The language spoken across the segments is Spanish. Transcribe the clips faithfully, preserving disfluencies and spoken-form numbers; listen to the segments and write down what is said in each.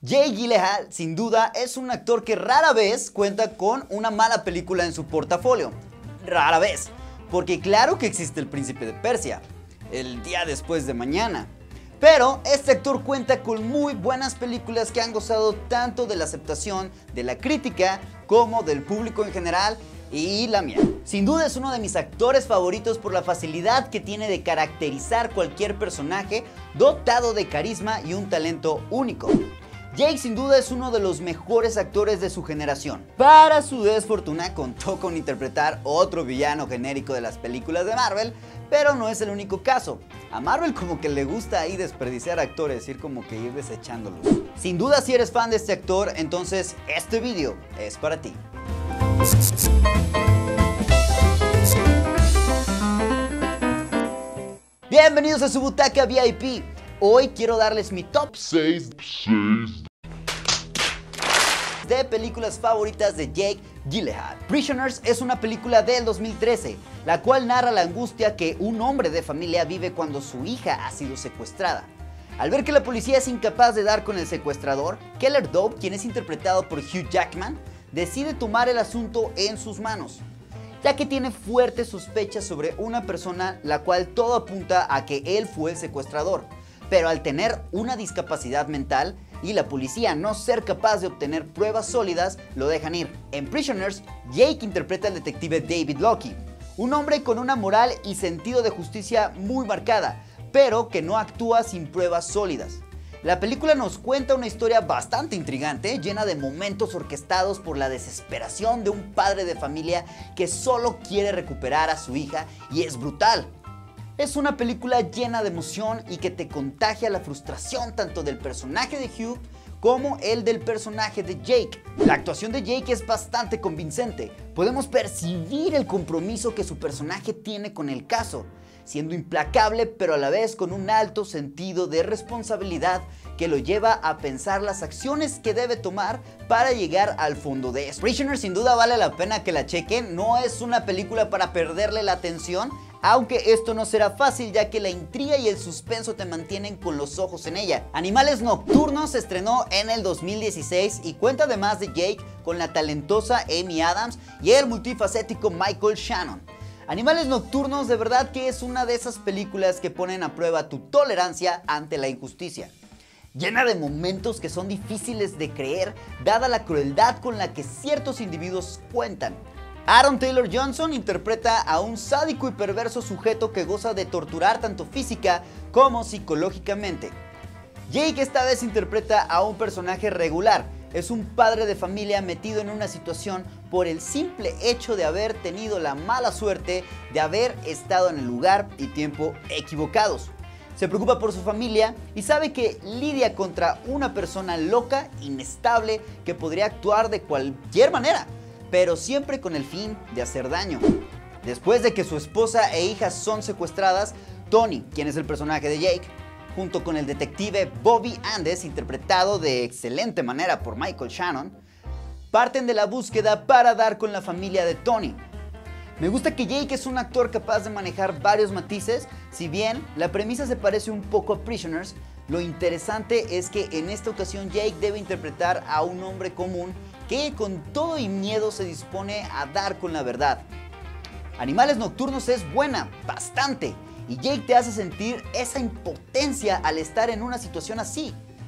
Jake Gyllenhaal, sin duda, es un actor que rara vez cuenta con una mala película en su portafolio. Rara vez, porque claro que existe El Príncipe de Persia, El día después de mañana. Pero este actor cuenta con muy buenas películas que han gozado tanto de la aceptación de la crítica como del público en general y la mía. Sin duda es uno de mis actores favoritos por la facilidad que tiene de caracterizar cualquier personaje dotado de carisma y un talento único. Jake sin duda es uno de los mejores actores de su generación. Para su desfortuna contó con interpretar otro villano genérico de las películas de Marvel, pero no es el único caso. A Marvel como que le gusta ahí desperdiciar actores, ir como que ir desechándolos. Sin duda si eres fan de este actor, entonces este video es para ti. Bienvenidos a su butaca V I P. Hoy quiero darles mi top seis de películas favoritas de Jake Gyllenhaal. Prisoners es una película del dos mil trece, la cual narra la angustia que un hombre de familia vive cuando su hija ha sido secuestrada. Al ver que la policía es incapaz de dar con el secuestrador, Keller Dope, quien es interpretado por Hugh Jackman, decide tomar el asunto en sus manos, ya que tiene fuertes sospechas sobre una persona la cual todo apunta a que él fue el secuestrador. Pero al tener una discapacidad mental y la policía no ser capaz de obtener pruebas sólidas, lo dejan ir. En Prisoners, Jake interpreta al detective David Locke, un hombre con una moral y sentido de justicia muy marcada, pero que no actúa sin pruebas sólidas. La película nos cuenta una historia bastante intrigante, llena de momentos orquestados por la desesperación de un padre de familia que solo quiere recuperar a su hija, y es brutal. Es una película llena de emoción y que te contagia la frustración tanto del personaje de Hugh como el del personaje de Jake. La actuación de Jake es bastante convincente. Podemos percibir el compromiso que su personaje tiene con el caso, siendo implacable pero a la vez con un alto sentido de responsabilidad que lo lleva a pensar las acciones que debe tomar para llegar al fondo de esto. Prisoner sin duda vale la pena que la chequen, no es una película para perderle la atención, aunque esto no será fácil ya que la intriga y el suspenso te mantienen con los ojos en ella. Animales Nocturnos se estrenó en el dos mil dieciséis y cuenta además de Jake con la talentosa Amy Adams y el multifacético Michael Shannon. Animales Nocturnos de verdad que es una de esas películas que ponen a prueba tu tolerancia ante la injusticia. Llena de momentos que son difíciles de creer dada la crueldad con la que ciertos individuos cuentan. Aaron Taylor Johnson interpreta a un sádico y perverso sujeto que goza de torturar tanto física como psicológicamente. Jake esta vez interpreta a un personaje regular. Es un padre de familia metido en una situación por el simple hecho de haber tenido la mala suerte de haber estado en el lugar y tiempo equivocados. Se preocupa por su familia y sabe que lidia contra una persona loca, inestable, que podría actuar de cualquier manera, pero siempre con el fin de hacer daño. Después de que su esposa e hija son secuestradas, Tony, quien es el personaje de Jake, junto con el detective Bobby Andes, interpretado de excelente manera por Michael Shannon, parten de la búsqueda para dar con la familia de Tony. Me gusta que Jake es un actor capaz de manejar varios matices. Si bien la premisa se parece un poco a Prisoners, lo interesante es que en esta ocasión Jake debe interpretar a un hombre común que con todo y miedo se dispone a dar con la verdad. Animales Nocturnos es buena, bastante, y Jake te hace sentir esa impotencia al estar en una situación así.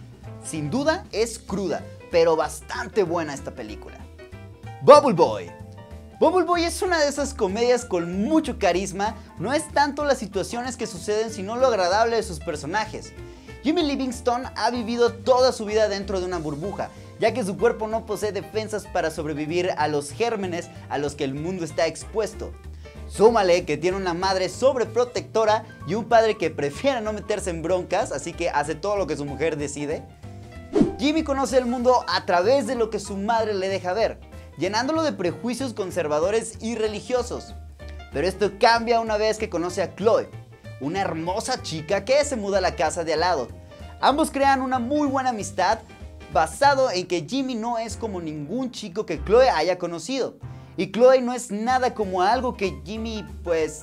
Sin duda es cruda, pero bastante buena esta película. Bubble Boy. Bubble Boy es una de esas comedias con mucho carisma. No es tanto las situaciones que suceden, sino lo agradable de sus personajes. Jimmy Livingston ha vivido toda su vida dentro de una burbuja, ya que su cuerpo no posee defensas para sobrevivir a los gérmenes a los que el mundo está expuesto. Súmale que tiene una madre sobreprotectora y un padre que prefiere no meterse en broncas, así que hace todo lo que su mujer decide. Jimmy conoce el mundo a través de lo que su madre le deja ver, llenándolo de prejuicios conservadores y religiosos. Pero esto cambia una vez que conoce a Chloe, una hermosa chica que se muda a la casa de al lado. Ambos crean una muy buena amistad basado en que Jimmy no es como ningún chico que Chloe haya conocido. Y Chloe no es nada como algo que Jimmy pues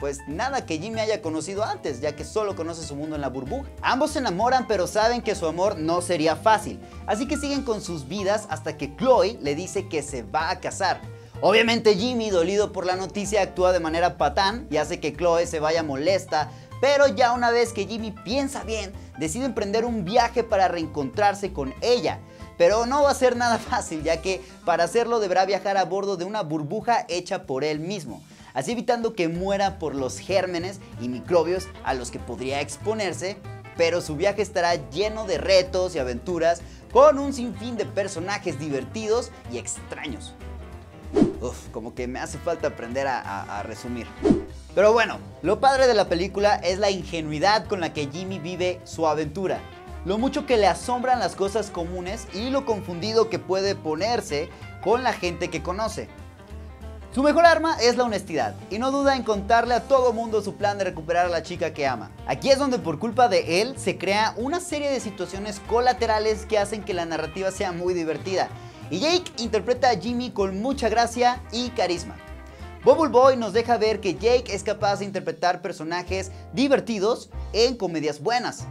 pues nada que Jimmy haya conocido antes, ya que solo conoce su mundo en la burbuja. Ambos se enamoran, pero saben que su amor no sería fácil, así que siguen con sus vidas hasta que Chloe le dice que se va a casar. Obviamente Jimmy, dolido por la noticia, actúa de manera patán y hace que Chloe se vaya molesta, pero ya una vez que Jimmy piensa bien, decide emprender un viaje para reencontrarse con ella. Pero no va a ser nada fácil, ya que para hacerlo deberá viajar a bordo de una burbuja hecha por él mismo, así evitando que muera por los gérmenes y microbios a los que podría exponerse, pero su viaje estará lleno de retos y aventuras con un sinfín de personajes divertidos y extraños. Uf, como que me hace falta aprender a, a, a resumir. Pero bueno, lo padre de la película es la ingenuidad con la que Jimmy vive su aventura, lo mucho que le asombran las cosas comunes y lo confundido que puede ponerse con la gente que conoce. Su mejor arma es la honestidad y no duda en contarle a todo mundo su plan de recuperar a la chica que ama. Aquí es donde por culpa de él se crea una serie de situaciones colaterales que hacen que la narrativa sea muy divertida. Y Jake interpreta a Jimmy con mucha gracia y carisma. Bubble Boy nos deja ver que Jake es capaz de interpretar personajes divertidos en comedias buenas.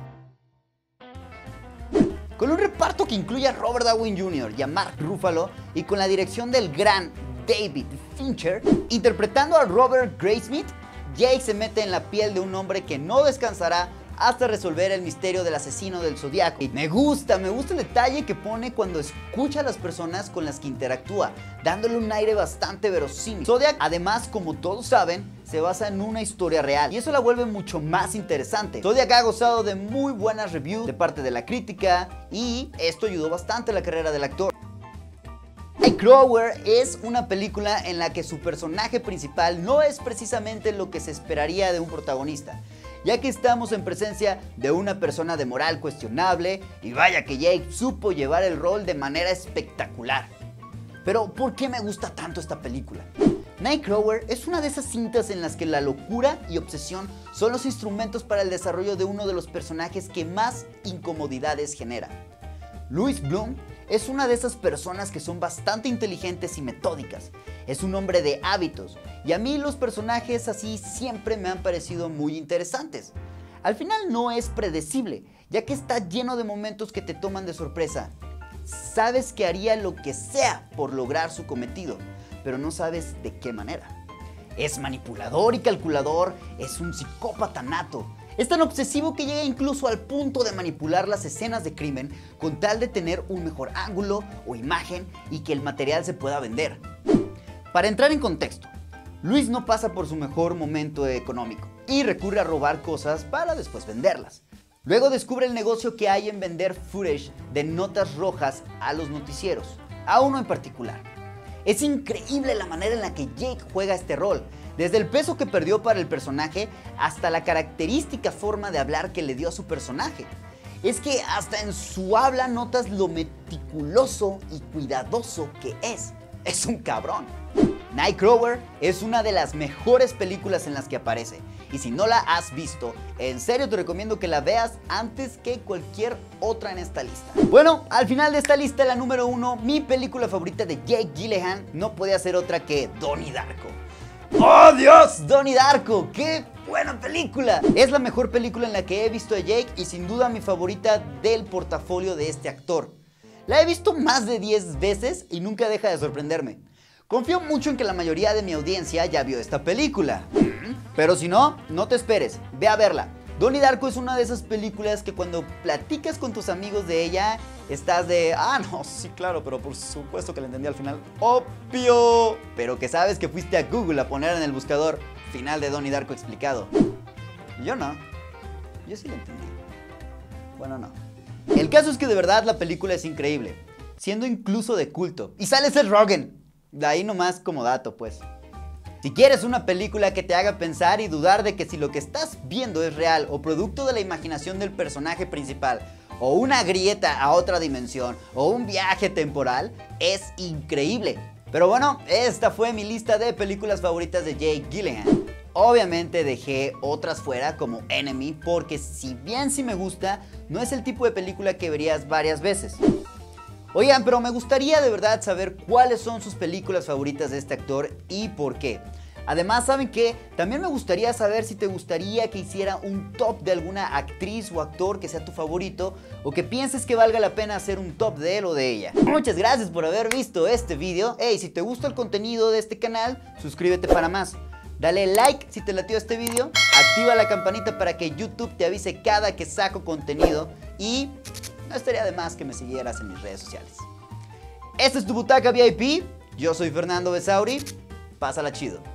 Con un reparto que incluye a Robert Downey junior y a Mark Ruffalo y con la dirección del gran David Fincher, interpretando a Robert Graysmith, Jake se mete en la piel de un hombre que no descansará hasta resolver el misterio del asesino del Zodiaco. Y me gusta, me gusta el detalle que pone cuando escucha a las personas con las que interactúa, dándole un aire bastante verosímil. Zodiac, además, como todos saben, se basa en una historia real y eso la vuelve mucho más interesante. Zodiac ha gozado de muy buenas reviews de parte de la crítica y esto ayudó bastante a la carrera del actor. Nightcrawler es una película en la que su personaje principal no es precisamente lo que se esperaría de un protagonista, ya que estamos en presencia de una persona de moral cuestionable y vaya que Jake supo llevar el rol de manera espectacular. Pero ¿por qué me gusta tanto esta película? Nightcrawler es una de esas cintas en las que la locura y obsesión son los instrumentos para el desarrollo de uno de los personajes que más incomodidades genera. Louis Bloom es una de esas personas que son bastante inteligentes y metódicas. Es un hombre de hábitos y a mí los personajes así siempre me han parecido muy interesantes. Al final no es predecible, ya que está lleno de momentos que te toman de sorpresa. Sabes que haría lo que sea por lograr su cometido, pero no sabes de qué manera. Es manipulador y calculador, es un psicópata nato. Es tan obsesivo que llega incluso al punto de manipular las escenas de crimen con tal de tener un mejor ángulo o imagen y que el material se pueda vender. Para entrar en contexto, Luis no pasa por su mejor momento económico y recurre a robar cosas para después venderlas. Luego descubre el negocio que hay en vender footage de notas rojas a los noticieros, a uno en particular. Es increíble la manera en la que Jake juega este rol, desde el peso que perdió para el personaje hasta la característica forma de hablar que le dio a su personaje. Es que hasta en su habla notas lo meticuloso y cuidadoso que es. Es un cabrón. Nightcrawler es una de las mejores películas en las que aparece. Y si no la has visto, en serio te recomiendo que la veas antes que cualquier otra en esta lista. Bueno, al final de esta lista, la número uno, mi película favorita de Jake Gyllenhaal no podía ser otra que Donnie Darko. ¡Oh, Dios! Donnie Darko, ¡qué buena película! Es la mejor película en la que he visto a Jake y sin duda mi favorita del portafolio de este actor. La he visto más de diez veces y nunca deja de sorprenderme. Confío mucho en que la mayoría de mi audiencia ya vio esta película. Pero si no, no te esperes, ve a verla. Donnie Darko es una de esas películas que cuando platicas con tus amigos de ella, estás de, ah, no, sí, claro, pero por supuesto que la entendí al final. ¡Obvio! Pero que sabes que fuiste a Google a poner en el buscador final de Donnie Darko explicado. Yo no. Yo sí la entendí. Bueno, no. El caso es que de verdad la película es increíble, siendo incluso de culto. Y sale Seth Rogen. De ahí nomás como dato, pues. Si quieres una película que te haga pensar y dudar de que si lo que estás viendo es real o producto de la imaginación del personaje principal, o una grieta a otra dimensión, o un viaje temporal, es increíble. Pero bueno, esta fue mi lista de películas favoritas de Jake Gyllenhaal. Obviamente dejé otras fuera como Enemy, porque si bien sí me gusta, no es el tipo de película que verías varias veces. Oigan, pero me gustaría de verdad saber cuáles son sus películas favoritas de este actor y por qué. Además, ¿saben qué? También me gustaría saber si te gustaría que hiciera un top de alguna actriz o actor que sea tu favorito o que pienses que valga la pena hacer un top de él o de ella. Muchas gracias por haber visto este video. Hey, si te gusta el contenido de este canal, suscríbete para más. Dale like si te latió este video, activa la campanita para que YouTube te avise cada que saco contenido y no estaría de más que me siguieras en mis redes sociales. Esta es tu Butaca V I P, yo soy Fernando Besauri, pásala chido.